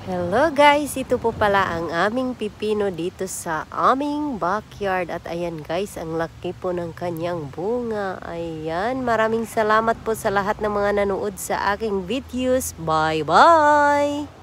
Hello guys, ito po pala ang aming pipino dito sa aming backyard. At ayan guys, ang laki po ng kanyang bunga. Ayan, maraming salamat po sa lahat ng mga nanood sa aking videos. Bye bye!